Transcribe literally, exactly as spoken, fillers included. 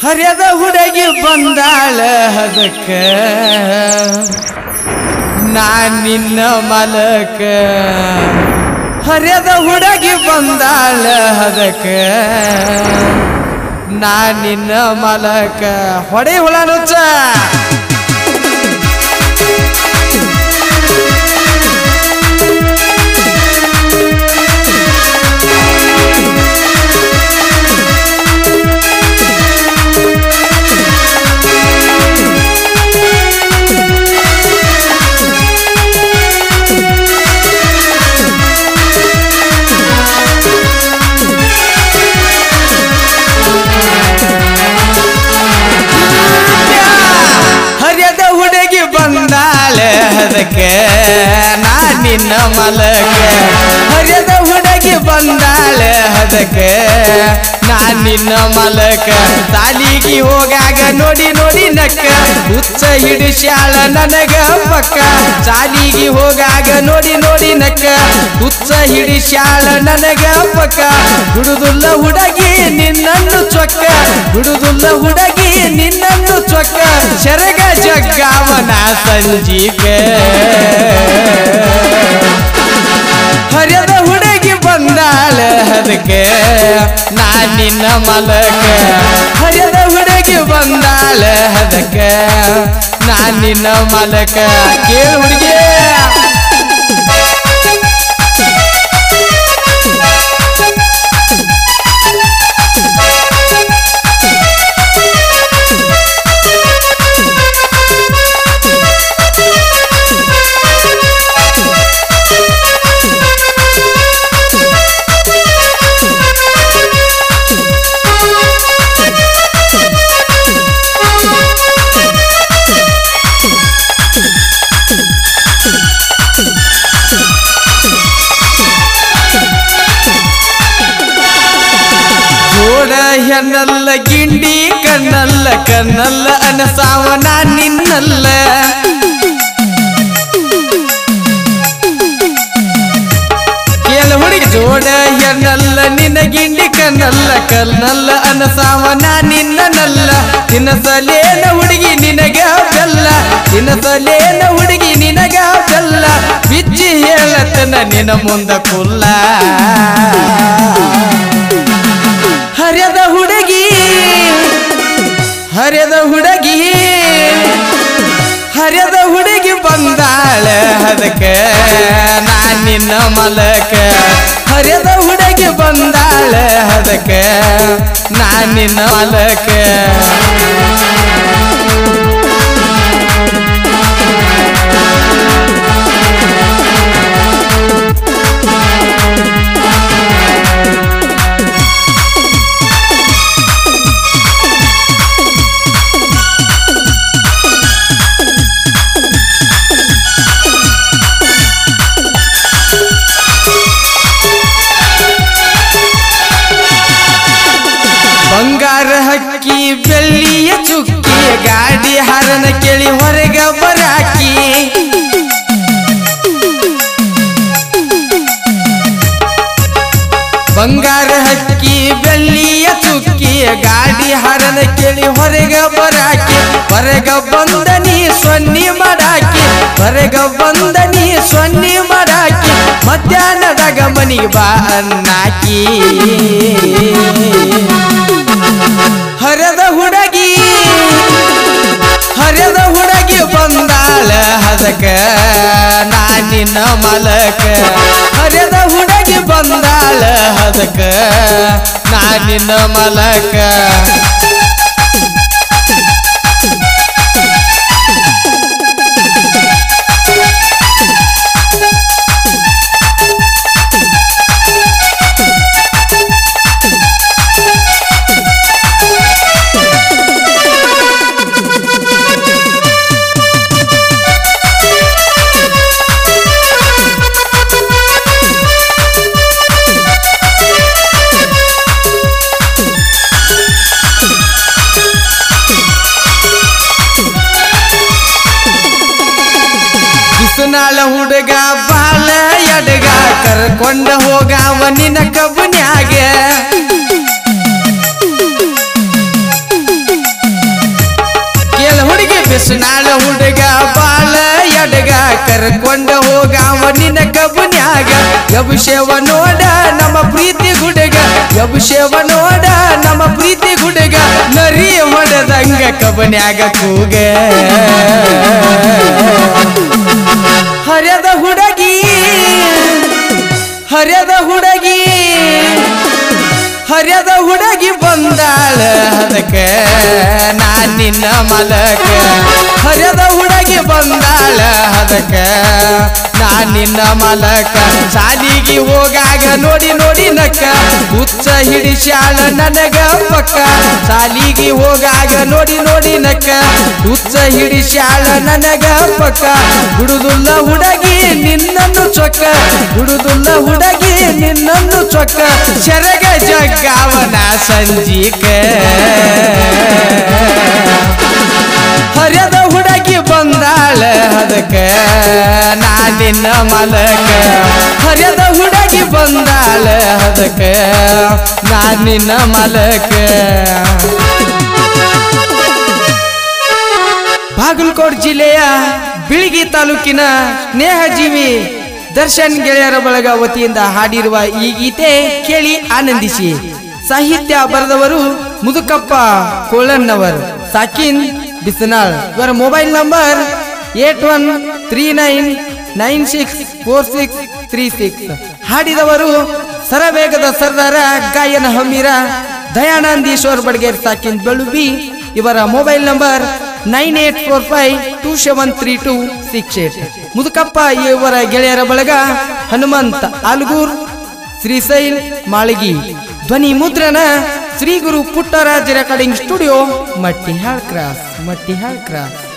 ಹರಿಯದ ಹುಡುಗಿ ಬಂದಾಳ ಅದಕ್ಕ ನಾ ನಿನ್ನ ಮಲಕ ಹರಿಯದ ಹುಡುಗಿ ಬಂದಾಳ ಅದಕ್ಕ ನಾ ನಿನ್ನ ಮಲಕ ಹೊಡೆ ಹುಳ ನುಚ್ಚ ಅದಕ್ಕೆ ನಾ ನಿನ್ನ ಮಲಕ ಹರಿಯದ ಹುಡುಗಿ ಬಂದಾಳೆ ಅದಕ್ಕೆ ನಾ ನಿನ್ನ ಮಲಕ ಸಾಲಿಗೆ ಹೋಗಾಗ ನೋಡಿ ನೋಡಿ ನಕ್ಕ ಹುಚ್ಚ ಹಿಡಿಸ್ಯಾಳ ನನಗ ಪಕ್ಕ ಸಾಲಿಗೆ ಹೋಗಾಗ ನೋಡಿ ನೋಡಿ ನಕ್ಕ ಹುಚ್ಚ ಹಿಡಿಸ್ಯಾಳ ನನಗ ಪಕ್ಕ ಹುಡುದುಲ್ಲ ಹುಡುಗಿ ನಿನ್ನನ್ನು ಚೊಕ್ಕ ಹುಡುದುಲ್ಲ ಹುಡುಗಿ ನಿನ್ನನ್ನು ಚೊಕ್ಕ ಶರಗ ಜಗ್ಗಾವನ ಸಂಜಿಕೆ ಹರಿಯದ ಹುಡುಗಿ ಬಂದಾಳ ಅದಕ್ಕೆ ನಾ ನಿನ್ನ ಮಲಕ ಹರಿಯದ ಹುಡುಗಿ ಬಂದಾಳ ಅದಕ್ಕೆ ನಾ ನಿನ್ನ ಮಲಕ ಕೇಳು ಹುಡುಗಿ ಹೆಣ್ಣಲ್ಲ ಗಿಂಡಿ ಕಣ್ಣಲ್ಲ ಕಣ್ಣಲ್ಲ ಅನಸಾವನ ನಿನ್ನಲ್ಲ ಕೇಳ ಹುಡುಗಿ ಜೋಡ ಹೆಣ್ಣಲ್ಲ ನಿನ್ನ ಗಿಂಡಿ ಕಣ್ಣಲ್ಲ ಕಣ್ಣಲ್ಲ ಅನಸಾವನ ನಿನ್ನನಲ್ಲ ತಿನ್ನಸಲೇನ ಹುಡುಗಿ ನಿನಗ ಬೆಲ್ಲ ತಿನ್ನಸಲೇನ ಹುಡುಗಿ ನಿನಗ ಬೆಲ್ಲ ಬಿಚ್ಚಿ ಹೇಳತನ ನಿನ್ನ ಮುಂದ ಕುಲ್ಲ ಹರಿಯದ ಹುಡುಗಿ ಹರಿಯದ ಹುಡುಗಿ ಹರಿಯದ ಹುಡುಗಿ ಬಂದಾಳ ಅದಕ್ಕೆ ನಾ ನಿನ್ನ ಮಲಕ ಹರಿಯದ ಹುಡುಗಿ ಬಂದಾಳ ಅದಕ್ಕೆ ನಾ ನಿನ್ನ ಮಲಕ ಬಂಗಾರ ಹಕ್ಕಿ ಬೆಳ್ಳಿಯ ಚುಕ್ಕಿ ಗಾಡಿ ಹಾರನ ಕೇಳಿ ಹೊರಗ ಬರಾಕಿ ಬಂಗಾರ ಹಕ್ಕಿ ಬೆಳ್ಳಿಯ ಚುಕ್ಕಿ ಗಾಡಿ ಹಾರನ ಕೇಳಿ ಹೊರಗ ಬರಾಕಿ ಹೊರಗ ಬಂದ ನೀ ಸೊನ್ನಿ ಮಾಡಾಕಿ ಹೊರಗ ಬಂದ ನೀ ಸೊನ್ನಿ ಮಾಡಾಕಿ ಮಧ್ಯಾಹ್ನದಾಗ ಮನಿಗೆ ಬಾ ಅನ್ನಾಕಿ ಹರಿಯದ ಹುಡುಗಿ ಹರಿಯದ ಹುಡುಗಿ ಬಂದಾಳ ಅದಕ್ಕೆ ನಾ ನಿನ್ನ ಮಲಕ ಹರಿಯದ ಹುಡುಗಿ ಬಂದಾಳ ಅದಕ್ಕೆ ನಾ ನಿನ್ನ ಮಲಕ ನಾಳ ಹುಡುಗ ಬಾಳ ಎಡಗ ಕರ್ಕೊಂಡ ಹೋಗಾವ ನಿನ್ನ ಕಬ್ಬನ್ಯಾಗ ಕರ್ಕೊಂಡ ಹೋಗಾವ ನಿನ್ನ ಕಬ್ಬನ್ಯಾಗ ಯಬುಶೇವ ನೋಡ ನಮ್ಮ ಪ್ರೀತಿ ಗುಡಗ ಯಬುಶೇವ ನೋಡ ನಮ್ಮ ಪ್ರೀತಿ ಗುಡಗ ನರಿ ಹೊಡೆದಂಗ ಕಬ್ಬನ್ಯಾಗ ಕೂಗ ಹರ್ಯದ ಹುಡುಗಿ ಹರ್ಯದ ಹುಡುಗಿ ಹರ್ಯದ ಹುಡುಗಿ ಬಂದಾಳ ಅದಕ್ಕ ನಾ ನಿನ್ನ ಮಲಕ ಹರ್ಯದ ಹುಡುಗಿ ಬಂದಾಳ ಅದಕ್ಕ ನಾ ನಿನ್ನ ಮಲಕ ಶಾಲಿಗೆ ಹೋಗಾಗ ನೋಡಿ ನೋಡಿ ನಕ್ಕ ಹುಚ್ಚ ಹಿಡಿಸ್ಯಾಳ ನನಗ ಪಕ್ಕ ಶಾಲಿಗೆ ಹೋಗಾಗ ನೋಡಿ ನೋಡಿ ನಕ್ಕ ಹುಚ್ಚ ಹಿಡಿಸ್ಯಾಳ ನನಗ ಪಕ್ಕ ಹುಡುದುಲ್ಲ ಹುಡುಗಿ ನಿನ್ನನ್ನು ಚೊಕ್ಕ ಹುಡುದುಲ್ಲ ಹುಡುಗಿ ನಿನ್ನನ್ನು ಚೊಕ್ಕ ಶರಗ ಜಗ್ಗಾವನ ಸಂಜಿಕ ಹರ್ಯದ ಹುಡುಗಿ ಬಂದಾಳ ಅದಕ್ಕ ನಾ ನಿನ್ನ ಮಲಕ ಹರ್ಯದ ಹುಡುಗಿ ಬಂದಾಳ ಅದಕ್ಕ ನಾ ನಿನ್ನ ಮಲಕ ಬಾಗಲಕೋಟೆ ಜಿಲ್ಲೆಯ ಬಿಳಿಗಿ ತಾಲೂಕಿನ ಸ್ನೇಹಜೀವಿ ದರ್ಶನ್ ಗೆಳೆಯರ ಬಳಗ ವತಿಯಿಂದ ಹಾಡಿರುವ ಈ ಗೀತೆ ಕೇಳಿ ಆನಂದಿಸಿ. ಸಾಹಿತ್ಯ ಬರೆದವರು ಮುದುಕಪ್ಪ ಕೋಳನ್ನವರ್, ಸಾಕಿನ್ ಬಿಸನಾಳ್. ಇವರ mobile number eight one three nine nine six four six three six. ಹಾಡಿದವರು ಸರವೇಗದ ಸರ್ದಾರ ಗಾಯನ ಹಮ್ಮೀರ ದಯಾನಂದೀಶ್ವರ್ ಬಡ್ಗೇರ್, ಸಾಕಿನ್ ಬೆಳುಬಿ. ಇವರ mobile number nine eight four five two seven three two six eight. Mudukappa ಇವರ ಗೆಳೆಯರ ಬಳಗ ಹನುಮಂತ್ ಆಲ್ಗೂರ್, ಶ್ರೀಶೈಲ್ ಮಾಳಗಿ. ಧ್ವನಿ ಮುದ್ರಣ Shri Guru Puttaraj recording studio, Mattihal cross Mattihal cross.